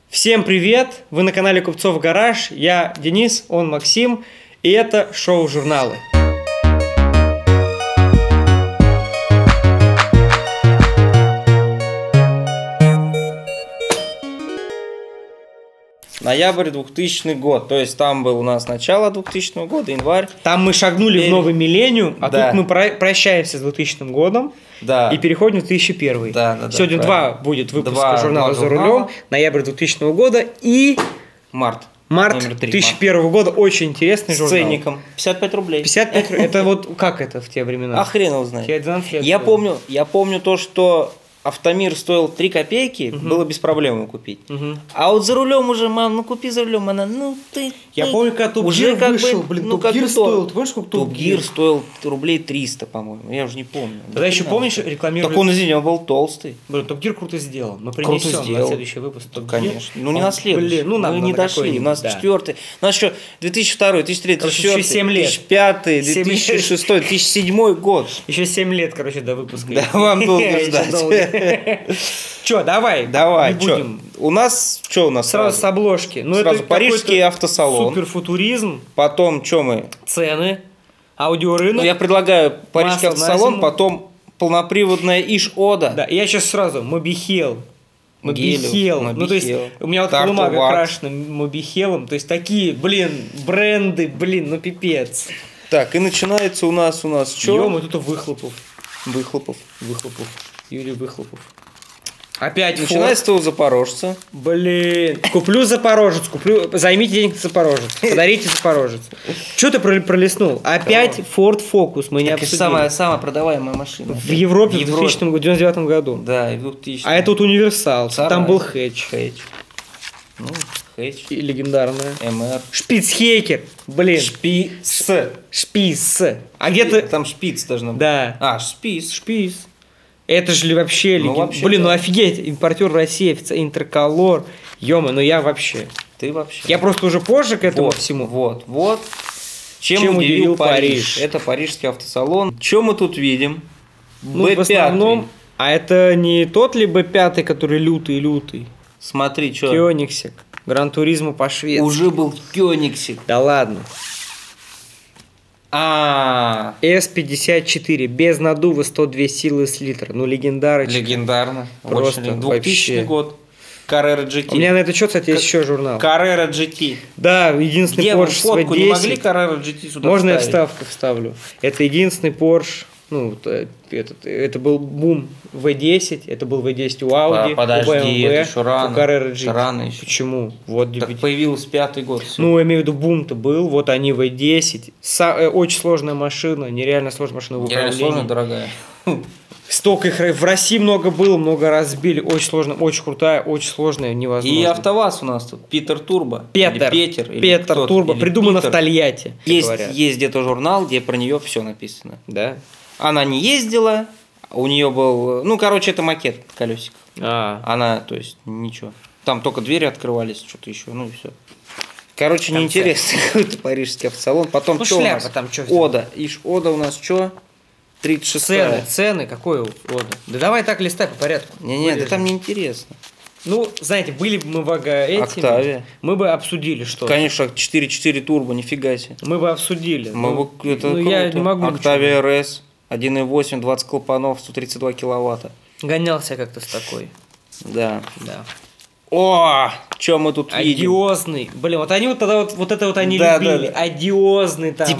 Всем привет! Вы на канале Купцов Гараж. Я Денис, он Максим, и это шоу «Журналы». Ноябрь 2000 год, то есть там был у нас начало 2000 года, январь. Там мы шагнули в новый миллениум, а тут мы прощаемся с 2000 годом и переходим в 2001. Сегодня два будет выпуска журнала «За рулем», ноябрь 2000 года и март 2001 года. Очень интересный журнал. С ценником 55 рублей. 55 рублей. Это вот как это в те времена? А хрен его знает. Я 12 лет я помню то, что Автомир стоил 3 копейки, было без проблем его купить. А вот «За рулем» уже, мам, ну купи «За рулем», она, Я помню, когда Топ Гир вышел, Топ Гир стоил, ты помнишь, сколько Топ Гир стоил рублей 300, по-моему, я уже не помню. Тогда еще, помнишь, рекламировали... Так он, извини, он был толстый. Блин, Топ Гир круто сделал, мы принесем на следующий выпуск Топ Гир. Конечно, ну не на следующий, мы не дошли, у нас 4-й, у нас еще 2002, 2003, 2004, 2005, 2006, 2007 год. Еще 7 лет, короче, до выпуска. Да, вам долго ждать. Че, давай. Будем. У нас сразу с обложки. Сразу парижский автосалон. Суперфутуризм. Потом что мы? Цены. Аудиорынок. Я предлагаю парижский автосалон, потом полноприводная Иш-Ода. Да, я сейчас сразу Мобихел. Ну, то есть, у меня вот бумага крашена Мобихелом. То есть, такие, бренды, пипец. Так, и начинается у нас что? Ё-моё, тут Выхлопов. Юрий Выхлопов. Опять начинается у Запорожца. Куплю Запорожец, займите денег на Запорожец, подарите Запорожец. Что ты пролистнул? Опять Ford Focus, мы не обсудили. Самая продаваемая машина. В Европе в 2099 году. Да, и в 2000. А это вот Универсал, там был Хэтч. Хэтч. И легендарная. МР. Шпицхейкер. Шпиц. А где-то... Там шпиц должно быть. Да. Шпиц. Это же вообще легенда. Офигеть, импортер России, Интерколор. Ё-моё, я вообще. Ты вообще. Я просто уже позже к этому всему. Вот. Чем удивил Париж? Это парижский автосалон. Что мы тут видим? В основном, а это не тот ли Б5, который лютый? Смотри, что. Кёнигсек. Гран-туризмо по Швеции. Уже был Кёнигсек. Да ладно. С-54, без надува, 102 силы с литра. Легендарочка. Легендарно. Просто 2000 год. Carrera GT. У меня на это счет, кстати, есть еще журнал. Carrera GT. Да, единственный Porsche фотку не могли Carrera GT сюда Можно я вставку вставлю. Это единственный Porsche. Это был бум V10, это был V10 у Audi, подожди, у BMW, это еще рано. у Carrera GT. Рано еще. Почему? Так появился 5-й год. Все. Я имею в виду, бум-то был, вот они V10. Очень сложная машина, нереально сложная машина в управлении. Нереально сложная, дорогая. Столько их в России много было, много разбили. Очень сложно, очень крутая, очень сложная, невозможно. И АвтоВАЗ у нас тут, Питер Турбо. Питер Турбо, придумано в Тольятти. Есть где-то журнал, где про нее все написано. Да. Она не ездила, у нее был... это макет колесик. Она, то есть, ничего. Там только двери открывались, что-то еще, и все. Короче, неинтересно. Какой-то парижский автосалон. Потом что у нас? Ода. Иш-Ода у нас что? 36-я. Цены, какой Ода? Да давай так листай по порядку. Да там неинтересно. Знаете, были бы мы в этими, Октавия. Мы бы обсудили, что... Конечно, 4.4 турбо, нифига себе. Мы бы обсудили. Я не могу. Октавия РС. 1.8, 20 клапанов, 132 киловатта. Гонялся как-то с такой. Да. О, что мы тут видим? Одиозный. Вот они тогда вот это они любили. Одиозный там.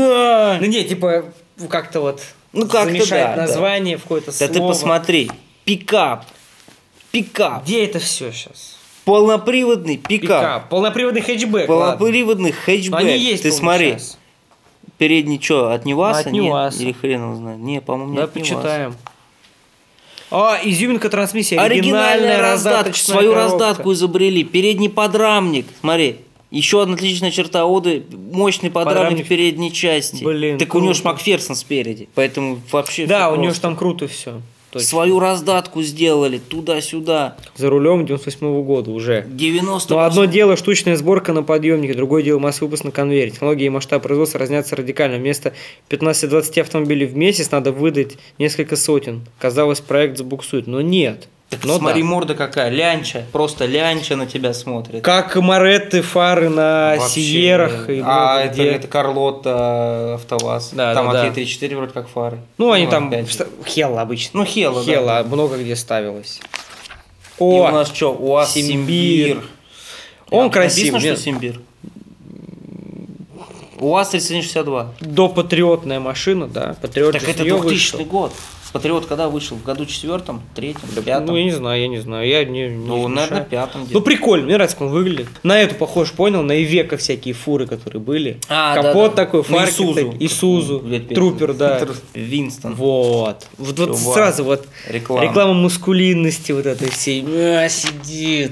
Как-то замешать название в какое-то слово. Да ты посмотри. Пикап. Где это все сейчас? Полноприводный пикап. Полноприводный хэтчбэк. Полноприводный хэтчбэк. Они есть, ты смотри. Сейчас. Передний что, от Ниваса? От Ниваса. Или хрен его знает. Не, по-моему, не от Ниваса. Почитаем. Изюминка трансмиссия. Оригинальная раздаточная Свою раздатку изобрели. Передний подрамник. Смотри. Еще одна отличная черта Оды. Мощный подрамник в передней части. Так у него ж Макферсон спереди. Поэтому вообще... Да, у него же там круто все. Точно. Свою раздатку сделали туда-сюда. За рулем 98-го года уже. 90. Но одно дело штучная сборка на подъемнике, другое дело массовый выпуск на конвейере. Технологии и масштаб производства разнятся радикально. Вместо 15-20 автомобилей в месяц надо выдать несколько сотен. Казалось, проект забуксует, но нет. Смотри, морда какая, лянча, просто лянча на тебя смотрит. Как Моретты, фары на Сиерах. Это Карлотта, АвтоВАЗ. Там от Е34 вроде как фары. Ну, они там, Хелла обычно. Ну, Хелла, Хелла много где ставилось. И у нас что, УАЗ Симбир. Он красивый. Написано, что Симбир. УАЗ 3162. Допатриотная машина, да. Патриот. Так это 2000 год. Патриот когда вышел? В году 4-м, 3-м, 5-м? Ну, я не знаю. Я не наверное, 5-м. Ну, прикольно, мне нравится, как он выглядит. На эту похож, понял, на Ивека всякие фуры, которые были. Капот такой, фарки. Исузу. Трупер, да. Винстон. Вот сразу вот реклама мускулинности вот этой всей. Сидит.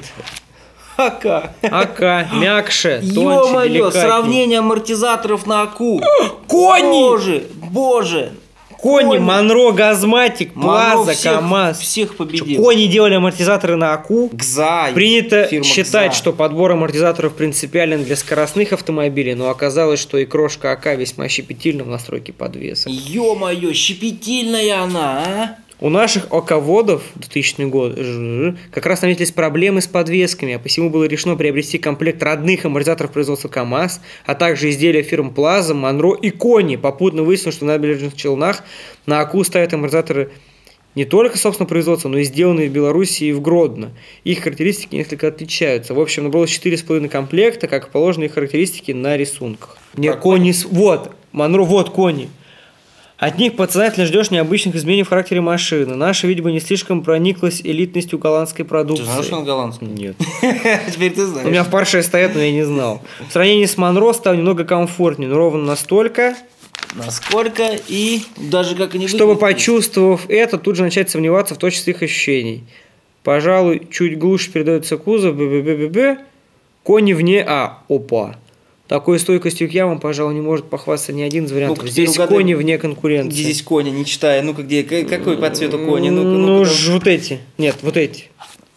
АК, мягче, тоньше, ё-моё, сравнение амортизаторов на АКУ. Кони! Боже! Кони, Монро, Газматик, Плаза, КамАЗ. Всех победил. Кони делали амортизаторы на АКУ. ГЗА. Принято считать, что подбор амортизаторов принципиален для скоростных автомобилей, но оказалось, что и крошка АК весьма щепетильна в настройке подвеса. Ё-моё, щепетильная она, а? У наших АК-водов 2000 год как раз наметились проблемы с подвесками, а посему было решено приобрести комплект родных амортизаторов производства КамАЗ, а также изделия фирм Плаза, Монро и Кони. Попутно выяснилось, что на набережных Челнах на АКУ ставят амортизаторы не только собственного производства, но и сделанные в Беларуси и в Гродно. Их характеристики несколько отличаются. В общем, набралось 4,5 комплекта, как положено их характеристики на рисунках. Кони, вот, Монро, вот Кони. От них подсознательно ждешь необычных изменений в характере машины. Наша, видимо, не слишком прониклась элитностью голландской продукции. Ты знаешь, что он голландский? Нет. Теперь ты знаешь. У меня в Порше стоят, но я не знал. В сравнении с Монро стал немного комфортнее, но ровно настолько... Насколько и даже как они чтобы, почувствовав это, тут же начать сомневаться в точности их ощущений. Пожалуй, чуть глуше передается кузов, Кони вне... Опа. Такой стойкостью к ямам, пожалуй, не может похвастаться ни один из вариантов. Ну-ка, здесь Кони вне конкуренции. Где здесь Кони, не читая. Ну-ка, где? Какой по цвету Кони? Вот эти. Нет, вот эти.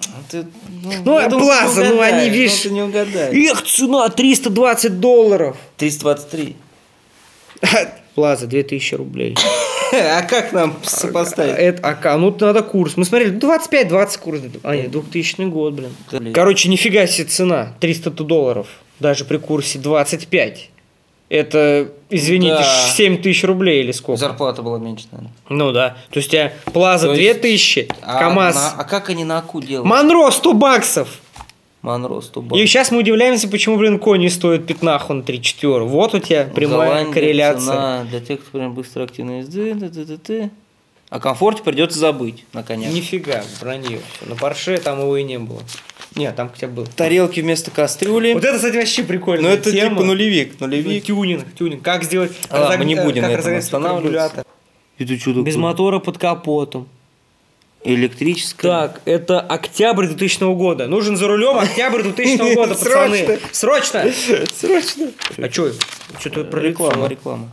Плаза, они, видишь... не угадаешь. Эх, цена $320. 323. Плаза, 2000 рублей. А как нам сопоставить? Это АК, надо курс. Мы смотрели, 25-20 курс. Нет, 2000 год, блин. Короче, нифига себе цена, $300. Даже при курсе 25. Это, извините, 7 тысяч рублей или сколько? Зарплата была меньше, наверное. Ну да. То есть у тебя Плаза 2000, КамАЗ. А как они на АКУ делают? Монро $100. Монро 100 баксов. И сейчас мы удивляемся, почему, Кони стоит пятнаху на 3-4. Вот у тебя прямая корреляция. Цена для тех, кто прям быстро активно езды. О комфорте придется забыть, наконец. Нифига, вранье. На Порше там его и не было. Нет, там хотя бы был. Тарелки вместо кастрюли. Вот это, кстати, вообще прикольно. Ну, это тема. Типа нулевик. Тюнинг. Как сделать... мы не будем на этом останавливаться. Без мотора под капотом. Электрическая. Так, это октябрь 2000 года. Нужен за рулем октябрь 2000 года, пацаны. Срочно. А что? Что-то про реклама.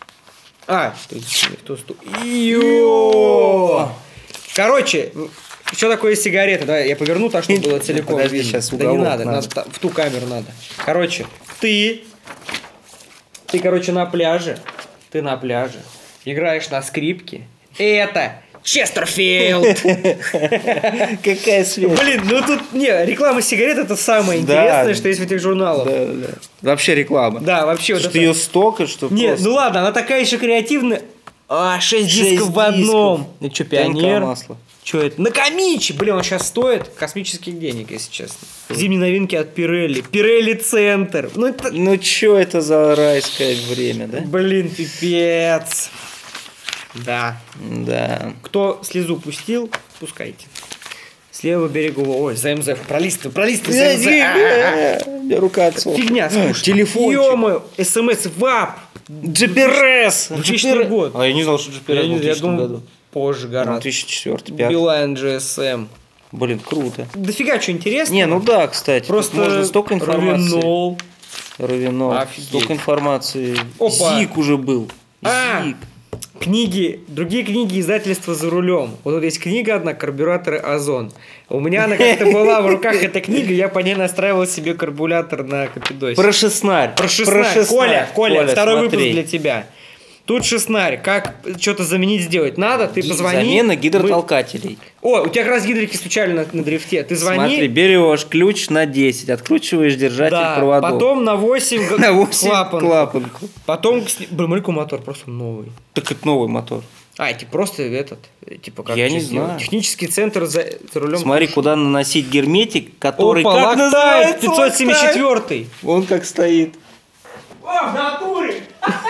Короче, что такое сигареты? Давай я поверну так, чтобы было целиком. Подожди, сейчас да не надо, в ту камеру надо. Короче, ты, на пляже. Ты на пляже. Играешь на скрипке. Это Честерфилд. Какая связь? Блин, тут реклама сигарет это самое интересное, что есть в этих журналах. Да. Вообще реклама. Да, вообще. Что ее столько, что нет, просто... ладно, она такая еще креативная. 6 дисков в одном. Это что, Пионер? Что это? Накамичи! Блин, он сейчас стоит космических денег, если честно. Зимние новинки от Пирелли. Пирелли Центр. Ну что это за райское время, да? Блин, пипец. Да. Кто слезу пустил, пускайте. С левого берега. Ой, ЗМЗ. Пролистывай ЗМЗ. Рука отцов. Фигня, слушай. Телефон. Ё-моё, СМС, ВАП. GPS. 2000 год. А я не знал, что GPS был в 2000 году. Позже гораздо. 2004-2005. Билайн GSM. Блин, круто. Дофига что интересно. Не, ну да, кстати. Просто можно столько информации. Равинол. Столько информации. Зик уже был. Зик. Книги, другие книги издательства «За рулем». Вот тут есть книга одна «Карбюраторы Озон». У меня она как-то была в руках, эта книга, я по ней настраивал себе карбюратор на Капидосе. Про шеснарь. Коля, второй выпуск для тебя. Тут шестнарь. Как что-то заменить сделать? Надо, ты позвони. Замена гидротолкателей. О, у тебя как раз гидрики стучали на дрифте. Ты звони. Смотри, берешь ключ на 10, откручиваешь держатель проводов. Потом на 8 на 8 клапанку. Потом, блин, смотри, мотор просто новый. Так это новый мотор. Это просто типа как я не знаю. Технический центр за рулем. Смотри, куда наносить герметик, который как называется? 574. Он как стоит. В натуре!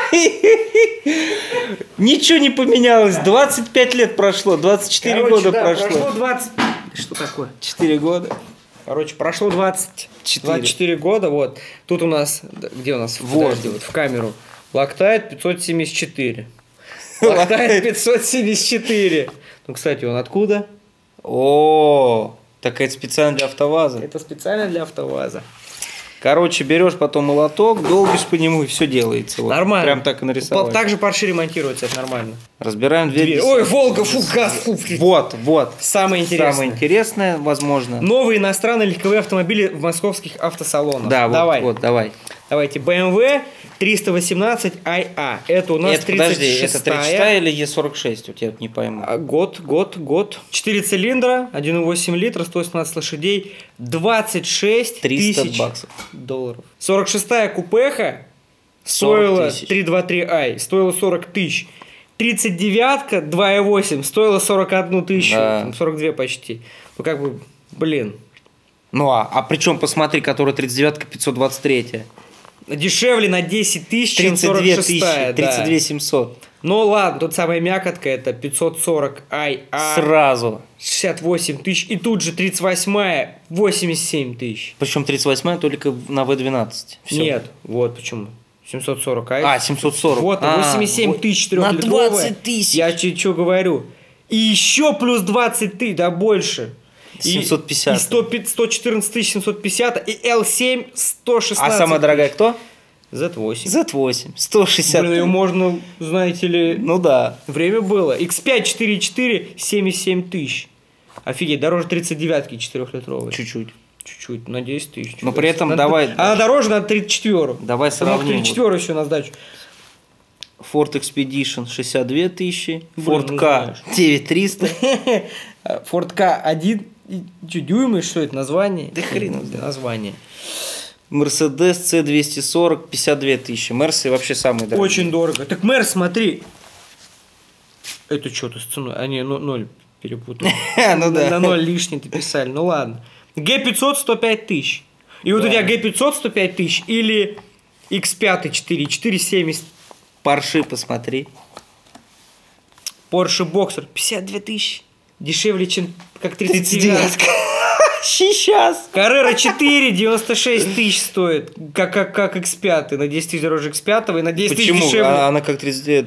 Ничего не поменялось. 25 лет прошло, 24 года прошло. Прошло 20... Что такое? 4 года. Короче, прошло 24 года. Вот. Тут у нас... Где у нас? Вот. Подожди, вот в камеру. Лактайт 574. Лактайт 574. Ну, кстати, он откуда? О, так это специально для АвтоВАЗа. Это специально для АвтоВАЗа. Короче, берешь потом молоток, долбишь по нему, и все делается. Нормально. Прям так и нарисовал. Так же Порше ремонтируется, это нормально. Разбираем дверь. Ой, Волга, фу, газ, фу. Вот. Самое интересное. Самое интересное, возможно. Новые иностранные легковые автомобили в московских автосалонах. Да, давай. Давайте. BMW 318IA. Это у нас 36-я. Подожди, это 36 или Е46? Вот я не пойму. Год. 4 цилиндра, 1,8 литра, 118 лошадей, 26 тысяч долларов. 46-я купеха стоила 323i, стоила 40 тысяч. 39-ка 2,8 стоила 41 тысячу, да. 42 почти. Ну как бы, блин. Ну а причем посмотри, которая 39-ка 523-я. Дешевле на 10 тысяч, чем 46-я. 32 700. Ну ладно, тут самая мякотка, это 540i. Сразу. 68 тысяч. И тут же 38-я 87 тысяч. Причем 38-я только на V12. Все. Нет, вот почему. 740i. 740. Вот, 87 тысяч 4-литровая. На 20 тысяч. Я что говорю. И еще плюс 20 тысяч, да больше. 750. И 114 750, и L7 116. А самая дорогая кто? Z8. Z8. 160. Блин, ее можно, знаете ли... Ну да. Время было. X5 4.4 77 тысяч. Офигеть, дороже 39-ки 4-литровой. Чуть-чуть, на 10 тысяч. Но при этом давай... Она дороже на 34-ю. Давай сравним. 34-ю еще на сдачу. Ford Expedition 62 тысячи. Ford K 9300. Ford K 1... дюймы, что это название? Да хрен название. Mercedes C240 52 тысячи. Мерсы вообще самые дорогие. Очень дорого. Так Мерс, смотри. Это что-то с ценой. Они 0 перепутали. На 0 лишний ты писали. Ну ладно. G500 105 тысяч. И вот у тебя G500 105 тысяч или X5 470. Porsche посмотри. Porsche Boxer 52 тысячи. Дешевле, чем как 39. Сейчас. Carrera 4 96 тысяч стоит, как X5, на 10 тысяч дороже X5 и на 10 тысяч дешевле. Почему? Она как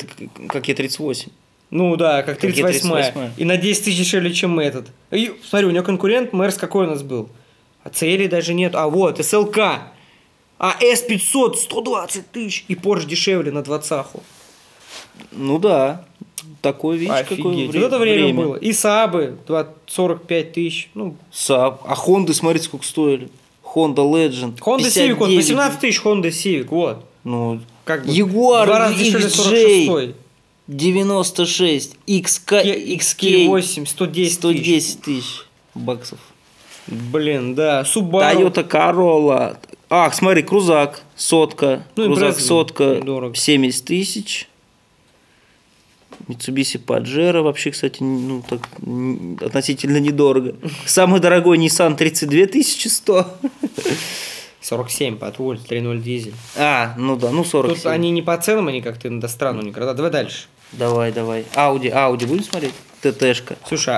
Е38. Ну да, как 38. И на 10 тысяч дешевле, чем этот. И, смотри, у него конкурент, Мерс какой у нас был? А Цели даже нет. А вот, SLK. А S500 120 тысяч. И Porsche дешевле на 20-ху. Ну да. Такое, видишь, какое время. Вот это время было. И Saab 45 тысяч. Ну. Saab. А Honda, смотрите, сколько стоили. Honda Legend. Honda Civic, вот 18 тысяч Honda Civic, вот. Ну, как бы. Jaguar XJ 96, XK8 110 тысяч баксов. Блин, да. Subaru. Toyota Corolla. Ах, смотри, крузак, сотка. Ну, крузак, сотка, дорого. 70 тысяч. Mitsubishi Pajero вообще, кстати, ну так относительно недорого. Самый дорогой Nissan 32 100. 47 Patrol, 3.0 дизель. Ну да, ну 47. Тут они не по ценам, они как-то иностранно никогда. Давай дальше. Давай. Audi будем смотреть? ТТшка. Слушай,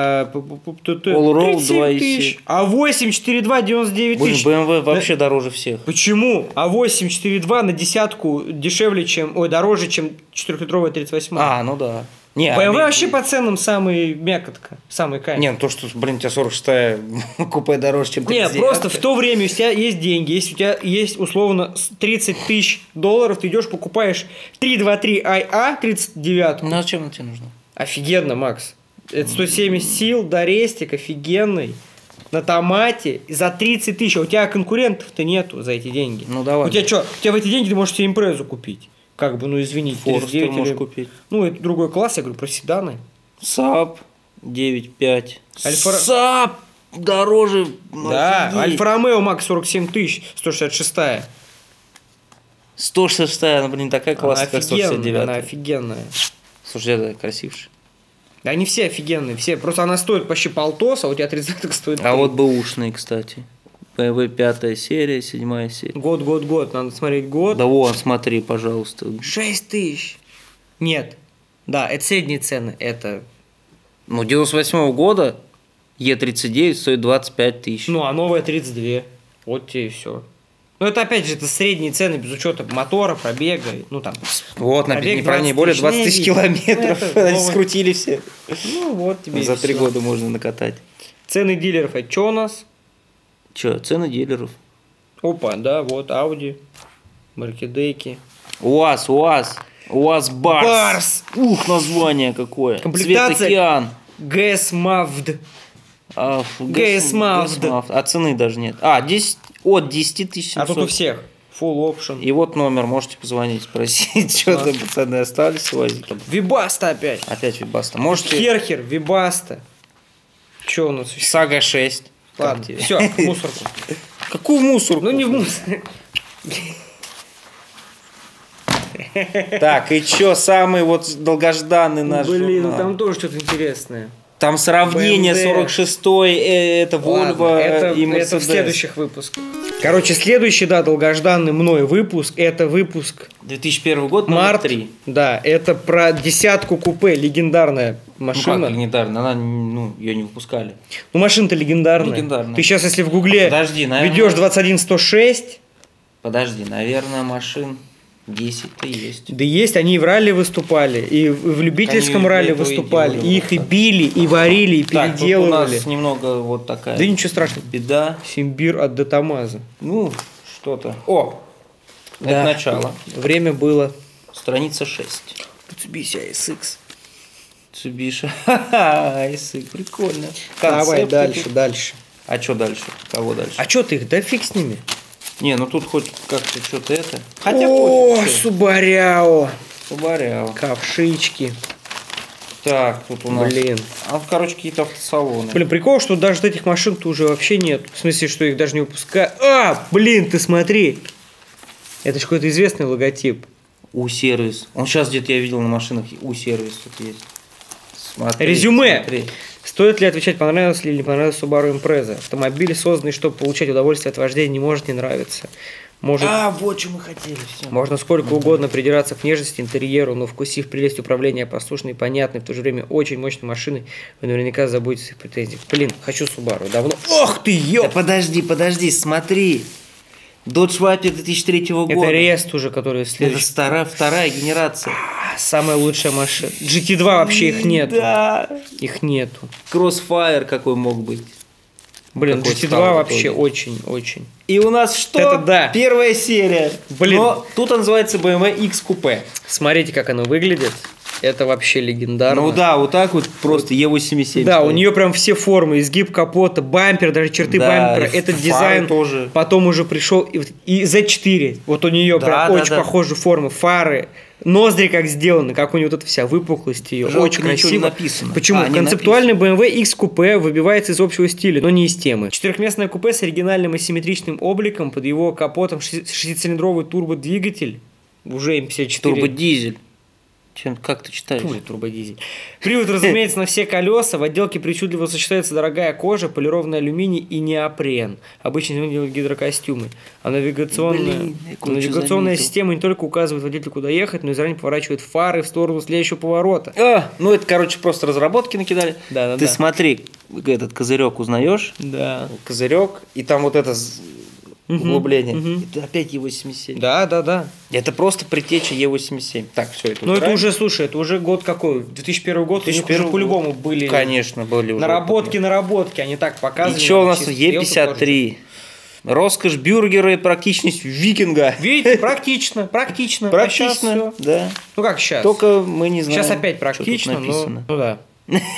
Allroad 2.7. А 842 99 тысяч. BMW вообще дороже всех. Почему? А 842 на десятку дешевле, чем... Ой, дороже, чем 4-литровая 38. Ну да. Не, BMW вообще по ценам самый мякотка, самый кайф. Не, то, что, блин, у тебя 46-я купе дороже, чем 39. Нет, просто в то время у тебя есть деньги, если у тебя есть условно 30 тысяч долларов, ты идешь, покупаешь 323IA 39. Ну, а зачем она тебе нужна? Офигенно, Макс. Это 170 сил, дорестик, офигенный. На томате за 30 тысяч. А у тебя конкурентов-то нету за эти деньги. Ну, давай. У тебя что? У тебя в эти деньги ты можешь себе импрезу купить. Как бы, ну извините, Форестер можешь купить. Ну, это другой класс, я говорю про седаны. Saab 9.5. Saab дороже. Да, Альфа-Ромео Макс 47 тысяч, 166-я. 166-я, она, блин, такая классная, как 169-я. Она офигенная. Слушай, это красивше. Да они все офигенные, все. Просто она стоит почти полтос, а у тебя 30-х стоит 3. А вот бэушные, кстати. BMW 5 серия, 7 серия. Год. Надо смотреть год. Да вон, смотри, пожалуйста. 6 тысяч. Нет. Да, это средние цены. Это... Ну, 98-го года Е39 стоит 25 тысяч. Ну, а новая 32. Вот тебе и все. Ну, это опять же, это средние цены без учета мотора, пробега. Ну, там. Вот, на не более 20 тысяч километров. Скрутили все. Ну, вот тебе. За 3 года можно накатать. Цены дилеров, это что у нас? Че, цены дилеров? Опа, да, вот, Audi, Маркидеки. УАЗ Барс. Ух, название какое. Комплектация. Цвет океан. ГС Мавд. ГС Мавд. А цены даже нет. 10, от 10 тысяч 700. А тут у всех. Full option. И вот номер, можете позвонить, спросить, что там пацаны остались у УАЗика. Вибаста опять. Опять Вибаста. Можете... Херхер, Вибаста. Че у нас еще? Сага 6. Ладно, все, в мусорку. Какую мусорку? Ну не в мусор. Так, и чё, самый вот долгожданный наш Блин, ну там тоже что-то интересное. Там сравнение 46-й, это Volvo и Mercedes. Это в следующих выпусках. Короче, следующий, да, долгожданный мной выпуск, это выпуск... 2001 год, март 3. Да, это про десятку купе, легендарная машина. Ну как легендарная? Она, ну, ее не выпускали. Ну машина-то легендарная. Легендарная. Ты сейчас, если в гугле ведешь 21106... Подожди, наверное, машин 10-то есть. Да есть, они и в ралли выступали, и в любительском ралли выступали, и их и били, и варили, и переделывали. Так, у нас немного вот такая... Да ничего страшного. Беда. Симбир от Детамаза. Ну, что-то. О, да. Это начало. Время было. Страница 6. Mitsubishi ASX. Mitsubishi ASX, прикольно. Давай дальше. А что дальше? Кого дальше? А что ты их? Да фиг с ними. Не, ну тут хоть как-то что-то это. Хотя Субаряо. Ковшички. Так, тут у нас... Блин. Короче, какие-то автосалоны. Блин, прикол, что даже этих машин-то уже вообще нет. В смысле, что их даже не выпускают. Блин, ты смотри. Это же какой-то известный логотип. У-сервис. Он сейчас где-то я видел на машинах. У-сервис тут есть. Смотри, резюме. Смотри. Стоит ли отвечать, понравилось ли или не понравилось Subaru Impreza? Автомобиль, созданный, чтобы получать удовольствие от вождения, не может не нравиться. Может, вот что мы хотели. Все. Можно сколько угодно придираться к нежности, интерьеру, но вкусив прелесть управления послушной и понятной, в то же время очень мощной машиной, вы наверняка забудете своих претензий. Блин, хочу Subaru. Давно. Ох ты, ёп! Да подожди, смотри. Dodge Viper 2003 года. Это Рест уже, который следующий. Это вторая генерация. Самая лучшая машина. GT2 вообще их нету. Да. Их нету. Crossfire какой мог быть. Блин, GT2 вообще очень-очень. И у нас что? Это да. Первая серия. Блин. Но тут она называется BMW X Coupe. Смотрите, как оно выглядит. Это вообще легендарно. Ну да, вот так вот просто E87. Да, у нее прям все формы, изгиб капота, бампер, даже черты бампера. Этот дизайн тоже. Потом уже пришел. И Z4. Вот у нее прям очень похожие формы. Фары. Ноздри как сделаны, как у нее вот эта вся выпуклость ее. Очень красиво. Написано. Почему? Концептуальный BMW X Coupe выбивается из общего стиля, но не из темы. Четырехместное купе с оригинальным асимметричным обликом, под его капотом 6-цилиндровый турбодвигатель. Уже М54. Турбодизель. Как ты читаешь? Турбодизель. Привод, разумеется, на все колеса. В отделке причудливо сочетается дорогая кожа, полированный алюминий и неопрен. Обычно делают гидрокостюмы. А навигационная система не только указывает водителю, куда ехать, но и заранее поворачивает фары в сторону следующего поворота. Ну это, короче, просто разработки накидали. Да. Ты смотри, этот козырек узнаешь? Да. Козырек, и там вот это... углубление. Это опять Е87. Да. Это просто предтеча Е87. Так, все это. Ну, это уже, слушай, это уже год какой? 2001 год. 2001 уже по-любому были. Конечно, были уже. Наработки, они так показывали. И что у нас Е53? Роскошь бюргера и практичность викинга. Видите, практично. Практично, да. Ну как сейчас? Только мы не знаем. Сейчас опять практично, но... Ну да.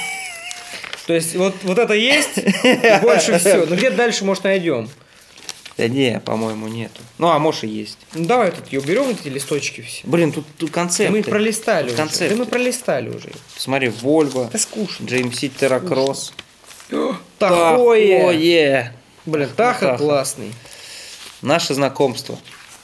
То есть вот это есть, и больше все. Но где дальше, может, найдем? Да не, по-моему, нету. Ну, а может и есть. Ну, давай тут ее уберем, эти листочки все. Блин, тут концепты. Мы их пролистали уже. Концепты. Да мы пролистали уже. Смотри, Volvo. Это скучно. GMC Terracross. Тахое. Блин, Таха классный. Наше знакомство.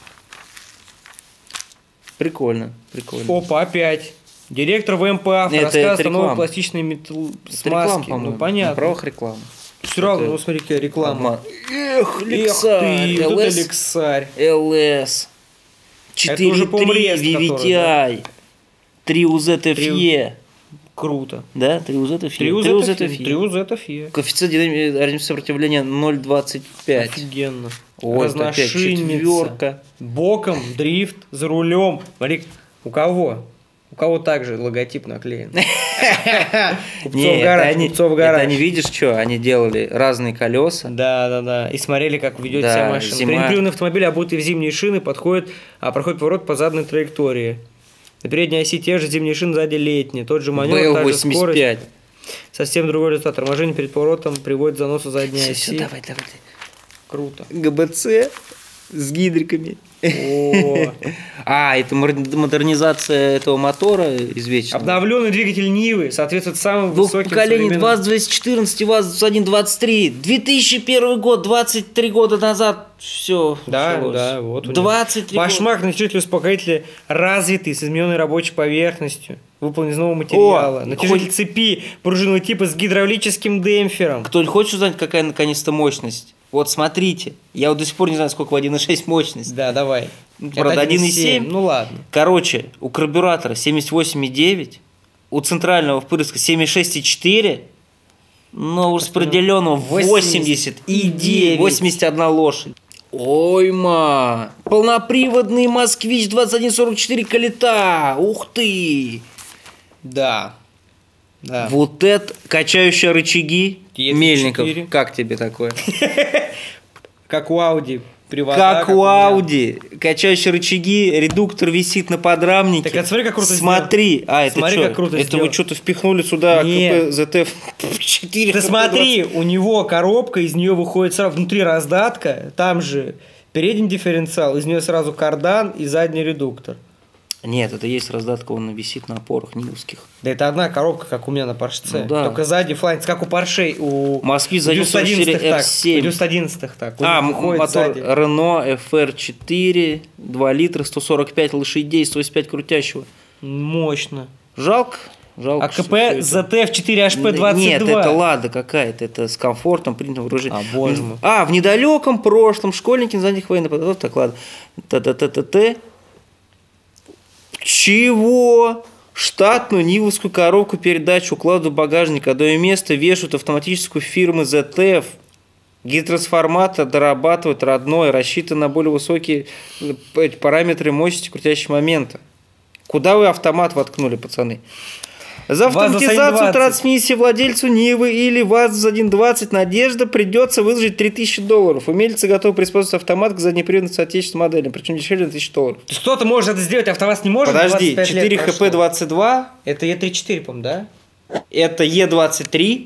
Прикольно, прикольно. Опа, опять. Директор ВМПА рассказывает о новой пластичной металлосмазке. Ну, понятно. Правах рекламы. Все равно, ну, смотри, какая реклама. Эх, Лексарь. Вот это Лексарь. ЛС. 4.3 VVTi. 3 UZ-FE. Круто. Да, 3 UZ-FE. 3 UZ-FE. Коэффициент динамического сопротивления 0,25. Офигенно. Ой, разношинница. Боком, дрифт, за рулем. Смотри, у кого? У кого также логотип наклеен? Купцов гараж. Они, видишь, что они делали? Разные колеса. Да. И смотрели, как ведет себя машина. Тренированный автомобиль, обутый в зимние шины, проходит поворот по заданной траектории. На передней оси те же зимние шины, сзади летние. Тот же маневр, та же скорость. Совсем другой результат. Торможение перед поворотом приводит к заносу задней оси. Все, давай. Круто. ГБЦ с гидриками. Это модернизация этого мотора извечного. Обновленный двигатель Нивы соответствует самым высоким поколений ВАЗ-214 и ВАЗ-123. 2001 год, 23 года назад. Все. Да, вот. 23 Башмак натяжитель успокоителя развитый, с измененной рабочей поверхностью. Выполнен из нового материала. Натяжитель цепи пружинного типа с гидравлическим демпфером. Кто-нибудь хочет узнать, какая наконец-то мощность? Вот смотрите, я вот до сих пор не знаю, сколько в 1.6 мощность. Да, давай. Правда, 1.7. Ну ладно. Короче, у карбюратора 78,9, у центрального впрыска 76,4, но у распределенного 80,9. 81 лошадь. Ой-ма! Полноприводный Москвич-2144 калита! Ух ты! Да. Вот это качающие рычаги Мельников. Как тебе такое? Как у Ауди. Как у Ауди. Качающие рычаги, редуктор висит на подрамнике. Так смотри, как круто Смотри. Это что? Как круто это вы что-то впихнули сюда КП ZF-4. Ты смотри, у него коробка, из нее выходит сразу внутри раздатка, там же передний дифференциал, из нее сразу кардан и задний редуктор. Нет, это есть раздатка, он висит на опорах нивских. Да это одна коробка, как у меня на Порше. Ну, да. Только сзади фланец, как у Порше, у Москвич 144 F7. У 11 так. Мотор сзади. Renault FR4, 2 литра, 145 лошадей, 185 крутящего. Мощно. Жалко. А КП ZF4HP22. Нет, это Лада какая-то, это с комфортом, принятым вооружением. Боже мой. В недалеком прошлом школьники на задних военных подготовках, так, ладно. Чего? Штатную нивовскую коробку передач укладывают в багажник, а до ее места вешают автоматическую фирмы ZF. Гидротрансформатор дорабатывают родной, рассчитан на более высокие параметры мощности крутящего момента. Куда вы автомат воткнули, пацаны? За автоматизацию трансмиссии владельцу Нивы или ВАЗ-120 Надежда придется выложить $3000. Умельцы готовы приспособить автомат к заднеприводным соотечественным моделям, причем дешевле на $1000. То есть кто-то может это сделать, АвтоВАЗ не может? Подожди, 4 ХП-22. Это Е34, по-моему, да? Это Е23.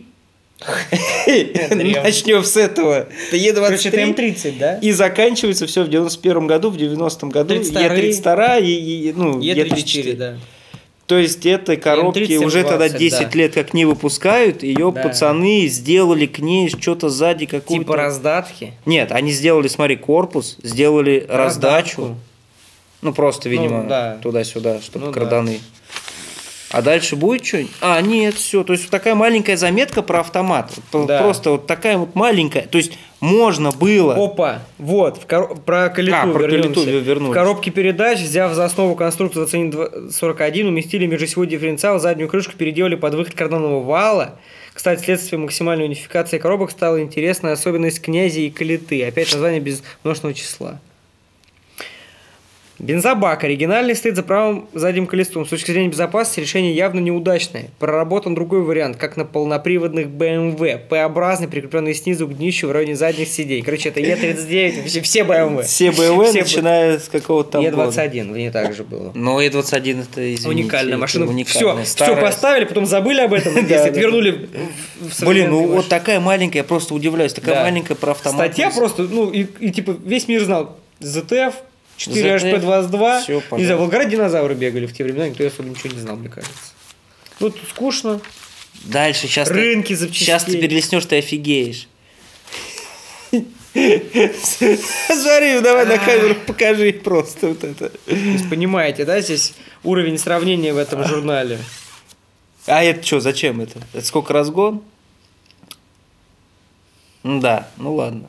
Начнем с этого. Это Е23. Это М30, да? И заканчивается все в 91 году, в 90-м году. Е32 и Е34, да. То есть этой коробки уже тогда 10 лет как не выпускают, ее пацаны сделали к ней что-то сзади какую-то... Типа раздатки? Нет, они сделали, смотри, корпус, сделали раздачу. Ну, просто, видимо, туда-сюда, чтобы карданы. А дальше будет что-нибудь? Нет, все. То есть вот такая маленькая заметка про автомат. Просто вот такая вот маленькая. То есть можно было... Опа, вот, про калиту вернулись. В коробке передач, взяв за основу конструкцию ZC41, уместили межосевой дифференциал, заднюю крышку переделали под выход карданного вала. Кстати, вследствие максимальной унификации коробок стала интересная особенность князя и калиты. Опять название без множественного числа. Бензобак оригинальный, стоит за правым задним колесом. С точки зрения безопасности решение явно неудачное. Проработан другой вариант, как на полноприводных BMW. П-образный, прикрепленный снизу к днищу в районе задних сидений. Короче, это Е39, вообще все BMW. Все BMW, начиная с какого-то там Е21, в ней также было. Но Е21 это, извините, уникальная машина. Все поставили, потом забыли об этом, вернули в Блин, ну вот такая маленькая, я просто удивляюсь, такая маленькая про автомат. Статья просто, ну и типа весь мир знал. ZF, 4HP22. Не знаю, в Волгограде динозавры бегали в те времена, никто особо ничего не знал, мне кажется. Ну, тут скучно. Дальше, сейчас рынки запчастей. Сейчас ты перелистнешь, ты офигеешь. Смотри, давай на камеру покажи просто вот это. То есть, понимаете, да, здесь уровень сравнения в этом журнале. А это что, зачем это? Это сколько разгон? Да, ну ладно.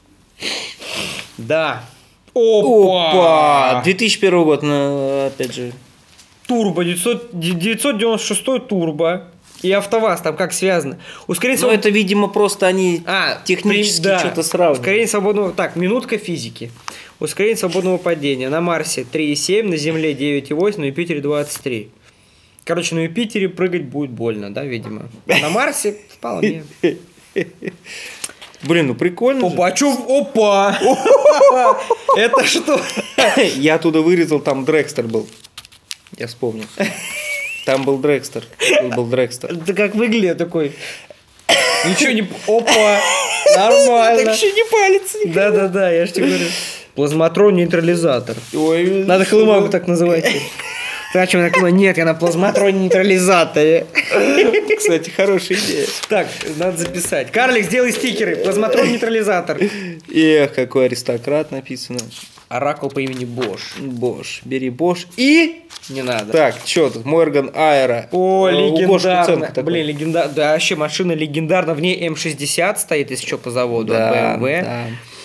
Да. Опа! 2001 год, опять же. Турбо, 996 турбо. И АвтоВАЗ, там как связано. Ускорение свободного... это, видимо, просто они технически что-то сравнивают. Ускорение свободного... Так, минутка физики. Ускорение свободного падения. На Марсе 3,7, на Земле 9,8, на Юпитере 23. Короче, на Юпитере прыгать будет больно, да, видимо. А на Марсе вполне. Блин, ну прикольно. Опа, опа! Это что? Я оттуда вырезал, там Дрекстер был. Я вспомнил. Там был Дрекстер. Да как выглядит такой? Ничего не... Опа! Нормально. Так еще не палец. Да, я же тебе говорю. Плазматрон-нейтрализатор. Надо Колымагу так называть. Зачем на Колымагу? Нет, я на плазматрон-нейтрализаторе. Кстати, хорошая идея. Так, надо записать. Карлик, сделай стикеры. Плазматрон-нейтрализатор. Эх, какой аристократ написано. Оракул по имени Бош. Бош. Бери Бош и... Не надо. Так, что тут? Морган Аэро. О, легендарно. Блин, легендарно. Да, вообще машина легендарна. В ней М60 стоит, если что, по заводу от BMW. Да.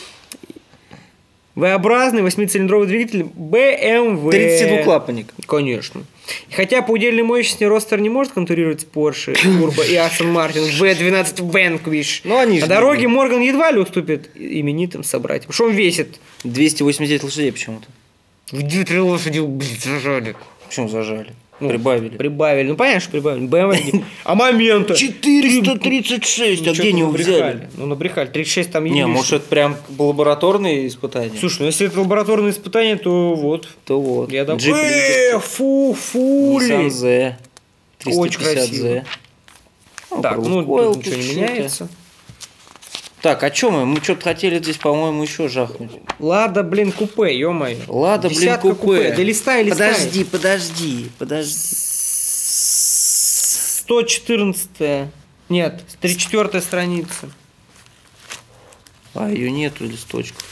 V-образный 8-цилиндровый двигатель BMW. 32-клапанник. Конечно. И хотя по удельной мощности Ростер не может конкурировать с Porsche, Turbo и Aston Martin V12 Vanquish. Но они на дороге Морган едва ли уступит именитым собратьям. Что он весит? 289 лошадей почему-то. В 2-3 лошади, блин, зажали. Почему зажали? Ну, прибавили. Прибавили. Ну, понятно, что прибавили. BMW. А момента? 436. А где они его взяли? Ну, набрехали. 36 там есть. Не, может, это прям лабораторные испытания? Слушай, ну, если это лабораторные испытания, то вот. Я такой, фули. Nissan Z. Очень красиво. Так, ну, тут ничего не меняется. Так, а что мы? Мы что-то хотели здесь, по-моему, еще жахнуть. Лада, блин, купе, ё-моё. Лада, блин, купе. Да листай. Подожди. 114-я. Нет, 34-я страница. А, ее нету, листочков.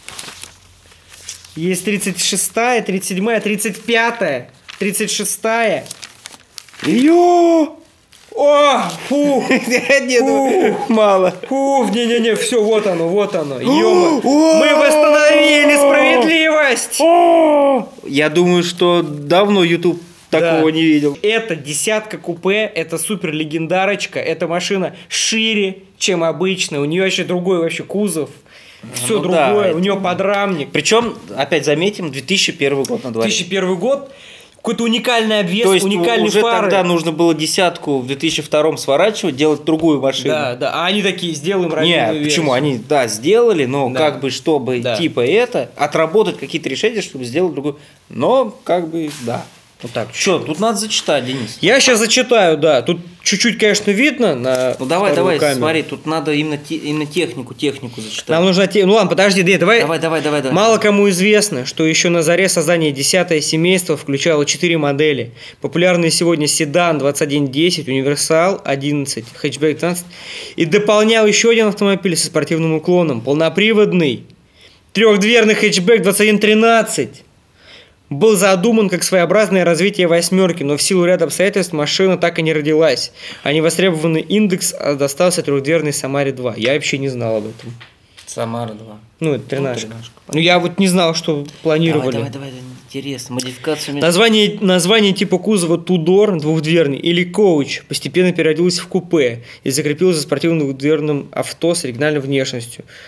Есть 36-я, 37-я, 35-я, 36-я. Ее! О, фу! Мало. Не-не-не, все, вот оно. Ё-моё. Мы восстановили справедливость! Я думаю, что давно YouTube такого не видел. Это 10-ка купе, это супер легендарочка, эта машина шире, чем обычно, у нее вообще другой кузов. Все другое, у нее подрамник. Причем, опять заметим, 2001 год на дворе. 2001 год. Какой-то уникальный обвес, то есть уникальный уже фары. Тогда нужно было 10-ку в 2002 сворачивать, делать другую машину. Да. А они такие, сделаем равнинную версию. Почему? Они, сделали, но как бы, чтобы типа это, отработать какие-то решения, чтобы сделать другую. Но, как бы, Вот так. Что, тут надо зачитать, Денис. Я сейчас зачитаю, да. Тут чуть-чуть, конечно, видно на. Ну давай, смотри, тут надо именно технику зачитать. Нам нужно Ну ладно, подожди, давай. Давай. Мало кому известно, что еще на заре создания 10-е семейство включало 4 модели. Популярные сегодня седан 2110, универсал 11, хэтчбэк 12. И дополнял еще один автомобиль со спортивным уклоном. Полноприводный. Трехдверный хэтчбэк 2113. Был задуман как своеобразное развитие восьмерки, но в силу ряда обстоятельств машина так и не родилась. А невостребованный индекс достался трехдверной Самаре 2. Я вообще не знал об этом. Самара 2. Ну, это 13. Ну, я вот не знал, что планировали. Давай, интересно. Модификацию. Название типа кузова Тудор, двухдверный, или Коуч постепенно переродилось в купе и закрепилось за спортивным двухдверным авто с оригинальной внешностью.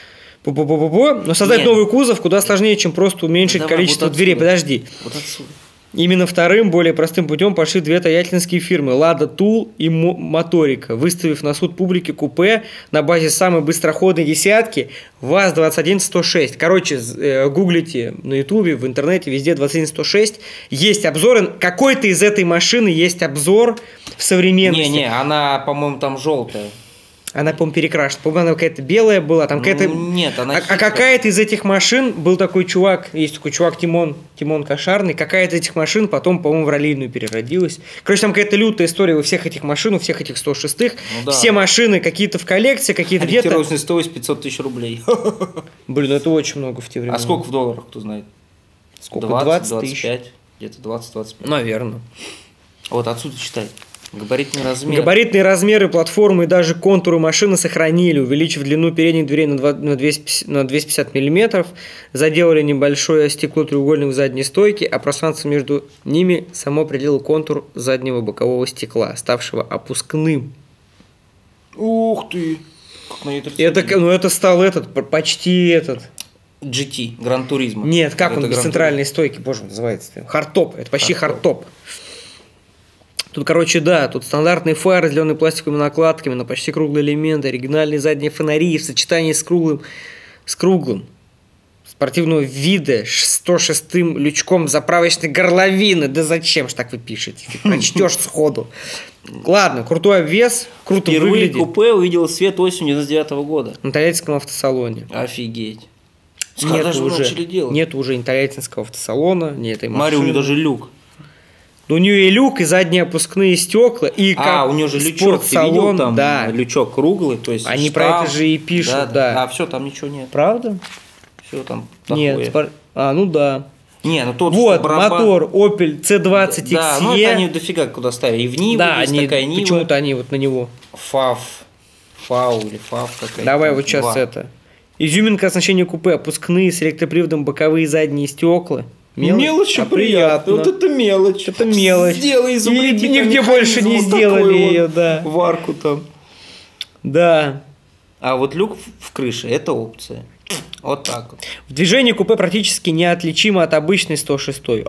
Но создать новый кузов куда сложнее, чем просто уменьшить количество дверей. Подожди. Вот отсюда. Именно вторым, более простым путем пошли две тольяттинские фирмы «Лада Тул» и «Моторика», выставив на суд публики купе на базе самой быстроходной десятки ВАЗ-21106. Короче, гуглите на ютубе, в интернете, везде 21106. Есть обзоры. Какой-то из этой машины есть обзор в современности. Не, она, по-моему, там желтая. Она, по-моему, перекрашена. По-моему, она какая-то белая была. Там какая-то... Нет, она А какая-то из этих машин, был такой чувак, есть такой чувак Тимон Кошарный, какая-то из этих машин потом, по-моему, в раллийную переродилась. Короче, там какая-то лютая история у всех этих машин, у всех этих 106-х. Да. Все машины какие-то в коллекции, какие-то где-то... Ориентировочная стоимость 500 тысяч рублей. Блин, это очень много в те времена. А сколько в долларах, кто знает? Сколько? 20 тысяч? Где-то 20-25. Наверное. Вот отсюда читай. Габаритные размеры. Габаритные размеры платформы и даже контуры машины сохранили, увеличив длину передних дверей на 250 мм, заделали небольшое стекло треугольник в задней стойке, а пространство между ними само определило контур заднего бокового стекла, ставшего опускным. Ух ты! Как на это стал почти GT, Гран Туризмо. Нет, как он без центральной стойки, боже, называется? Хардтоп, это почти хардтоп. Тут, короче, да, тут стандартные фары, зеленые пластиковыми накладками на почти круглые элементы, оригинальные задние фонари в сочетании с круглым спортивного вида 106-м лючком заправочной горловины. Да зачем ж так вы пишете? Прочтешь сходу. Ладно, крутой обвес, круто выглядит. Впервые купе увидел свет осенью 99-го года. На Тольяттинском автосалоне. Офигеть. Нет уже Тольяттинского автосалона, ни этой машины. Смотри, у нее даже люк. У нее и люк, и задние опускные стекла, и у нее же лючок, ты видел там? Да. Лючок круглый, то есть они про это же и пишут, да. А все, там ничего нет. Правда? Все там такое. Нет, ну да. Не, ну тот, вот, мотор Opel C20 XE. Да, ну это они дофига куда ставили. И в Ниву да, есть такая Нива. Почему-то они вот на него. Фау или ФАВ какая-то. Давай вот сейчас это. Изюминка оснащения купе, опускные с электроприводом боковые задние стекла. Мелочь приятно. Вот это мелочь. Это мелочь. Сделай изумрудный механизм. Нигде больше не сделали ее, да. В арку там. Да. А вот люк в крыше – это опция. Вот так вот. В движении купе практически неотличимо от обычной 106-й.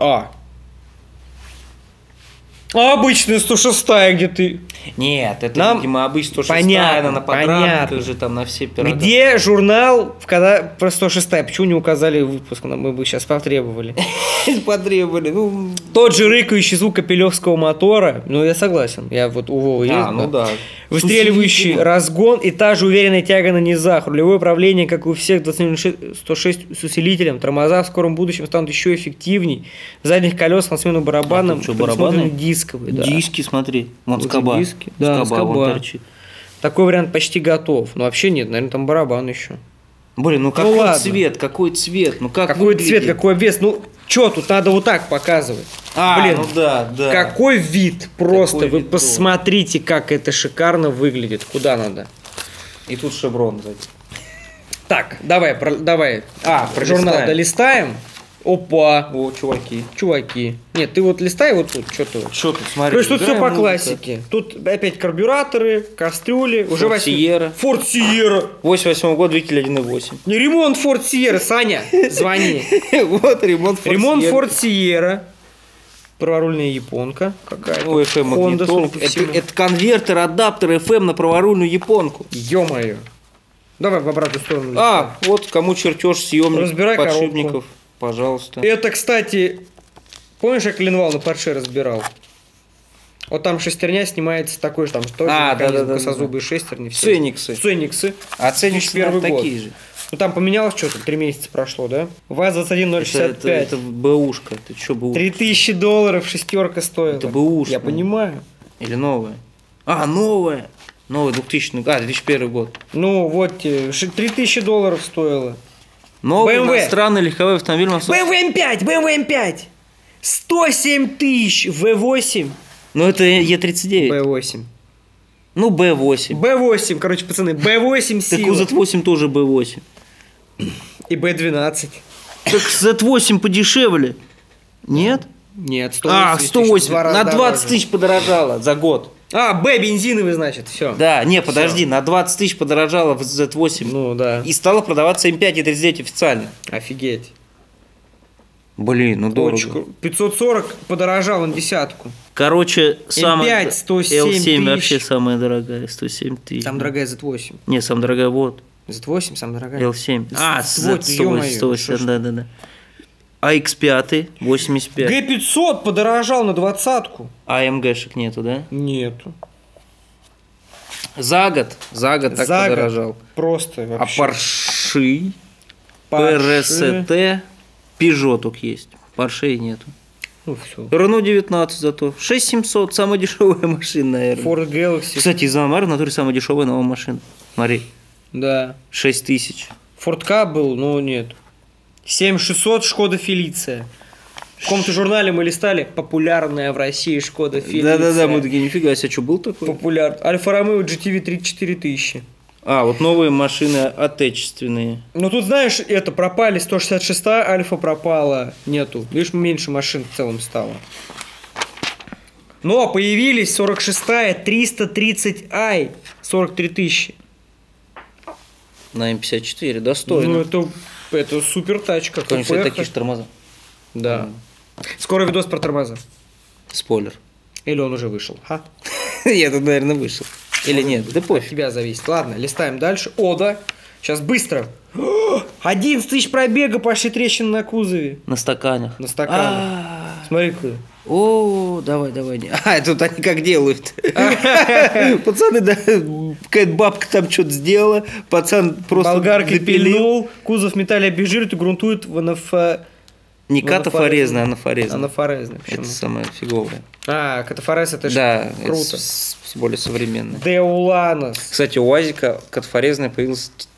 А обычная 106-я, где ты... Нет, это, видимо, обычная 106-я, на подрамках же там на все пирога. Где журнал, когда про 106-я? Почему не указали выпуск? Мы бы сейчас потребовали. Потребовали. Тот же рыкающий звук капелевского мотора, я согласен, я вот у Вовы есть. Ну да. Выстреливающий разгон и та же уверенная тяга на низах. Рулевое управление, как и у всех 106 с усилителем. Тормоза в скором будущем станут еще эффективней. Задних колес на смену барабанам барабаны? Дисковые. Да. Диски, смотри. Вот скоба. Диски. Да, скоба. Такой вариант почти готов. Но вообще нет, наверное, там барабан еще. Блин, какой цвет? Какой цвет? Какой цвет, какой обвес? Что тут надо вот так показывать? Блин, да. Какой вид просто. Какой вы посмотрите, как это шикарно выглядит. Куда надо? И тут шеврон сзади. Так, давай. Про журнал долистаем. Опа. О, чуваки. Нет, ты вот листай вот тут, что тут, смотри. Короче, тут все по классике. Тут опять карбюраторы, кастрюли. Форд Сиерра. 88 года, двигатель 1.8. Не ремонт Форд Сиерра, Саня, звони. Вот ремонт Форд Сиерра. Ремонт Форд Сиерра. Праворульная японка какая-то. FM-магнитолка. Это конвертер, адаптер FM на праворульную японку. Ё-моё. Давай в обратную сторону. Вот кому чертеж съемник. Разбирай подшипников. Коробку. Пожалуйста. Это, кстати, помнишь, я коленвал на Порше разбирал? Вот там шестерня снимается такой же, там тоже косозубые шестерни. Цениксы. А ценники первый год. Такие же. Там поменялось что-то, 3 месяца прошло, да? ВАЗ-21065. Это бэушка. Это что бэушка? $3000 шестерка стоила. Это бэушка. Я понимаю. Или новая? Новая. Новый 2001 год. Вот, $3000 стоило. Новый иностранный легковой автомобиль. BMW M5. 107 тысяч V8. Это E39. B8. B8. B8, короче, пацаны, B8 сила. Так у Z8 тоже B8. И B12. Так Z8 подешевле. Нет? Нет, 180 108. На 20 тысяч подорожало за год. А, Б бензиновый, значит, все. Да, не, подожди, на 20 тысяч подорожала в Z8. Ну, да. И стала продаваться М5 и 39 официально. Офигеть. Блин, ну дорого. 540 подорожал на десятку. Короче, самая... М5 107 L7 тысяч. вообще самая дорогая, 107 тысяч. Самая дорогая Z8. Не, самая дорогая вот. Z8 самая дорогая? L7. А, Z8, 180, да. А X5 85. G500 подорожал на 20-ку. А МГшек нету, да? Нету. За год так подорожал. Просто вообще. А Porsche, PRST, Peugeot только есть. Porsche нету. Ну все. Renault 19 зато. 6700, самая дешевая машина, наверное. Ford Galaxy. Кстати, из-за Амара в натуре самая дешевая новая машина. Смотри. Да. 6000. Ford Ka был, но нет. 7600 Шкода Фелиция. В каком-то журнале мы листали популярная в России Шкода Фелиция. Да, мы такие, нифига себе, что был такой? Популярный. Альфа Ромео GTV 34 тысячи. А, вот новые машины отечественные. Ну тут, знаешь, это пропали 166-я, Альфа пропала, нету. Видишь, меньше машин в целом стало. Но появились 46-я, 330i, 43 тысячи. На М54, достойно. Ну это супер тачка. Конечно, такие же тормоза. Да. Скоро видос про тормоза. Спойлер. Или он уже вышел? Нет, он, наверное, вышел. Или нет, да пофиг. От тебя зависит. Ладно, листаем дальше. О, да. Сейчас быстро. 11 тысяч пробега, пошли трещины на кузове. На стаканах. На стаканах. Смотри, какой. О, давай. А, тут они как делают. Пацаны, да, какая-то бабка там что-то сделала. Пацан просто болгаркой пильнул, кузов металли обезжирует и грунтует в НФ... Не катафорезный, а анафорезный. Анафорезный, почему? Это самое фиговое. А, катафорез это же да, круто. Это более современное. Деуланос. Кстати, у УАЗика катафорезный появился в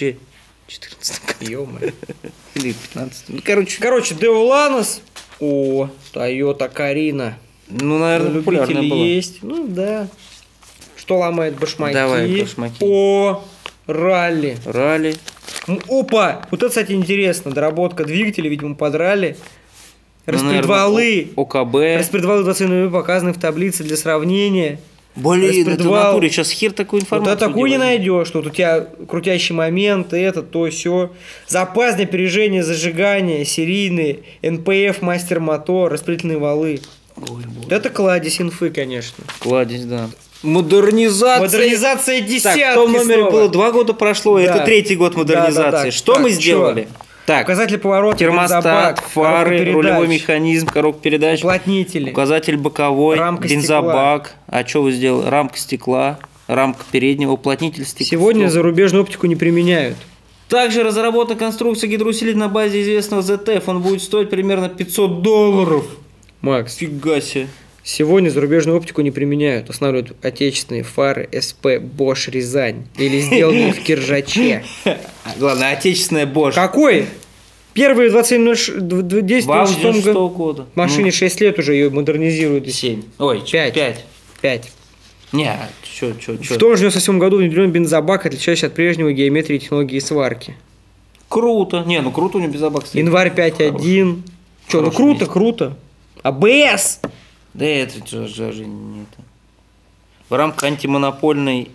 2014 году. Ё-моё. Или 15. Ну, короче, Деуланос. О, Toyota Карина. Ну, наверное, популярная была. Есть. Ну, да. Что ломает башмаки? Давай, башмаки. О, ралли. Ралли. Опа! Вот это, кстати, интересно. Доработка двигателя, видимо, под ралли. Распредвалы. ОКБ. Распредвалы 20 показаны в таблице для сравнения. Блин, это в натуре. Сейчас хер такую информацию. Вот такую не найдешь. Что вот у тебя крутящий момент, это, то, все. Запас для опережения, зажигания, серийный, НПФ, мастер-мотор, распределительные валы. Ой, вот это кладезь инфы, конечно. Кладезь, да. Модернизация десятки. Так, в том номере было 2 года прошло, да. Это 3-й год модернизации. Что мы сделали? Так, указатель поворота, термостат, фары, рулевой механизм, коробка передач, уплотнители, указатель боковой, рамка бензобак. Стекла. А что вы сделали? Рамка стекла, рамка переднего, уплотнитель стекла. Сегодня зарубежную оптику не применяют. Также разработана конструкция гидроусилителя на базе известного ZF. Он будет стоить примерно $500. Макс, фига себе. Сегодня зарубежную оптику не применяют. Устанавливают отечественные фары СП Bosch Рязань. Или сделанные в Киржаче. Главное, отечественная Bosch. Какой? Первые 20.10 года. Машине 6 лет уже ее модернизируют. 7. Ой, 5. Не, что. В том же 97 году внедрен бензобак, отличающийся от прежнего геометрии, технологии сварки. Круто. Не, ну круто у него бензобак стоит. Январь 5.1. Что, ну круто. АБС! Да это даже не это. В рамках антимонопольной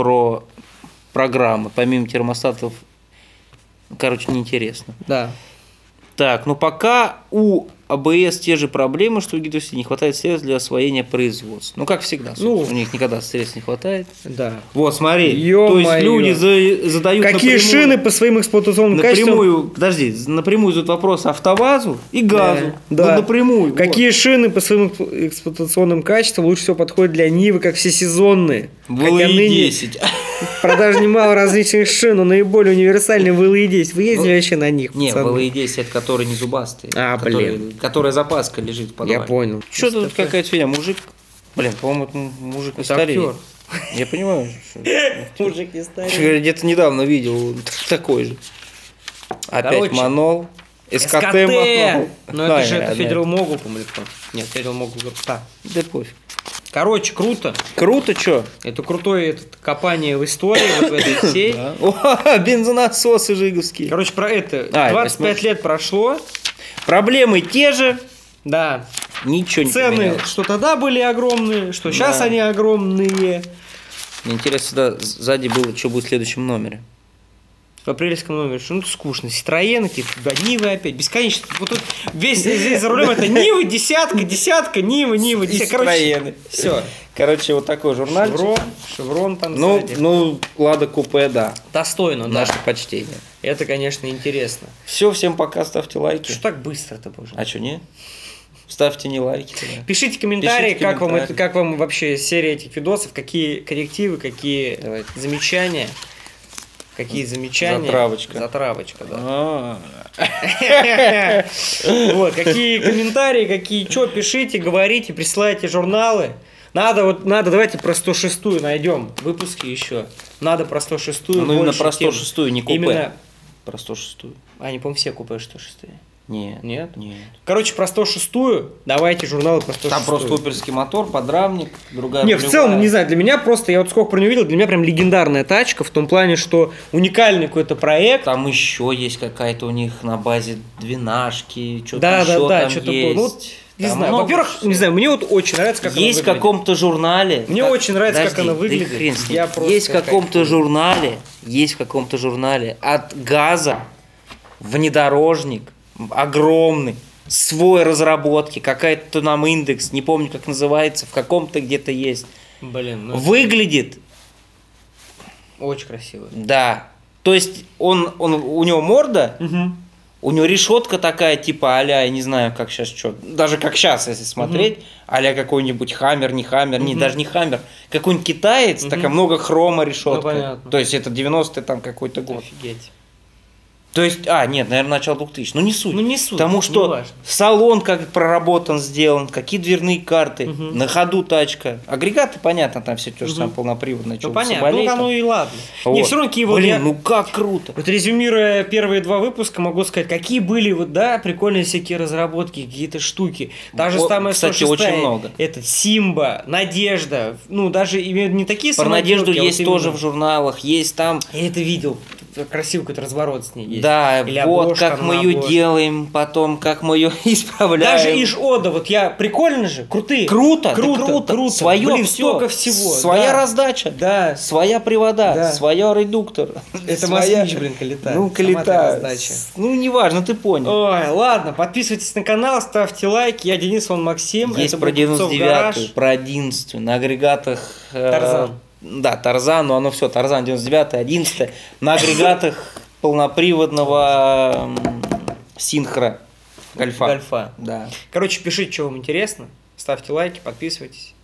программы, помимо термостатов, короче, неинтересно. Да. Так, ну пока у АБС те же проблемы, что у гидроусилителей, не хватает средств для освоения производства. Ну, как всегда, у них никогда средств не хватает. Да. Вот, смотри, то есть люди задают какие шины по своим эксплуатационным качествам? Напрямую задают вопрос АвтоВАЗу и ГАЗу. Да. Напрямую. Какие шины по своим эксплуатационным качествам лучше всего подходят для Нивы, как всесезонные? ВЛИ-10. Продаж немало различных шин, но наиболее универсальный ВЛИ-10. Вы ездили вообще на них? Не, ВЛИ-10 это которые не зубастые. Блин. Которая запаска лежит в подвале. Я понял. Что тут какая-то фигня? Мужик, по-моему, это мужик не стареет. Я понимаю. Мужик не стареет. Где-то недавно видел такой же. Опять Манол. СКТ Манол. Ну это же Федерал Могул, по-моему. Нет, Федерал Могул. Да пофиг. Короче, круто. Круто, что? Это крутое копание в истории, вот в этой всей. О, бензонасосы жиговские. Короче, про это. 25 лет прошло. Проблемы те же. Да. Ничего не Цены, поменялось. что тогда были огромные, что сейчас они огромные. Мне интересно, сзади было, что будет в следующем номере. В апрельском номере, что ну скучно. Ситроены, какие-то Нивы опять, бесконечно. Вот тут весь здесь за рулем это Нивы, десятка, Нивы, десятка. Ситроены. Все. Короче, вот такой журнальчик. Шеврон там сзади. Ну, Лада Купе, да. Достойно, да. Наше почтение. Это, конечно, интересно. Все, всем пока, ставьте лайки. Что так быстро-то, боже? А что, не? Ставьте не лайки. Да. Пишите комментарии, как вам вообще серия этих видосов, какие коррективы, какие замечания. Какие замечания? Затравочка, да. Вот, какие комментарии, какие что, пишите, говорите, присылайте журналы. Надо, давайте про 106-ю найдем выпуски еще. Надо про 106-ю. Ну, именно про 106-ю, не купе. Именно про 106-ю. Они, по-моему, все купе 106-е. Нет. Нет? Нет. Короче, про 106-ю, давайте журналы про 106-ю. Там просто суперский мотор, подрамник, другая. Не, в целом, не знаю, для меня просто, я вот сколько про нее видел, для меня прям легендарная тачка, в том плане, что уникальный какой-то проект. Там еще есть какая-то у них на базе двенашки, что-то да, еще да, там что-то есть. Ну, не знаю, во-первых, не знаю, мне вот очень нравится, как она выглядит. Есть в каком-то журнале. Мне очень нравится, как она выглядит. Есть в каком-то журнале от ГАЗа внедорожник огромный, свой разработки, какая-то там индекс, не помню, как называется, в каком-то где-то есть. Блин, ну выглядит очень красиво. Да. То есть у него морда, у него решетка такая, типа а-ля, я не знаю, как сейчас что, даже как сейчас, если смотреть, а-ля какой-нибудь Хаммер, не Хаммер, даже не Хаммер, какой-нибудь китаец, такая много хрома решетка. Ну, понятно. То есть это 90-й там какой-то год. Офигеть. То есть, нет, наверное, начало 2000. Ну, не суть. Ну, не суть. Потому что салон как проработан, сделан, какие дверные карты, на ходу тачка. Агрегаты, понятно, там все то же самое, полноприводное. Ну, понятно, ну, оно и ладно. Вот. Не, все равно какие Блин, ну как круто. Вот резюмируя первые два выпуска, могу сказать, какие были, вот, да, прикольные всякие разработки, какие-то штуки. Та же самая 106-я, кстати, очень много. Это Симба, Надежда, ну, даже не такие про Надежду есть тоже в журналах, есть там. Я это видел. Красивый какой-то разворот с ней есть. Да, или вот как мы ее делаем, потом как мы ее исправляем. Даже Иж-Ода, вот я, прикольно же, крутые. Круто. Свое Блин, столько всего. Своя раздача, да. Своя привода, своя редуктор. Это Москвич, блин, Калита. Ну, Калита. Ну, неважно, ты понял. Ой, ладно, подписывайтесь на канал, ставьте лайки. Я Денис, он Максим. Есть про 99-ю, про 11-ю, на агрегатах... Тарзан. Да, Тарзан, но оно все, Тарзан 99-й, 11-й, на агрегатах полноприводного Синхро Гольфа. Да. Короче, пишите, что вам интересно, ставьте лайки, подписывайтесь.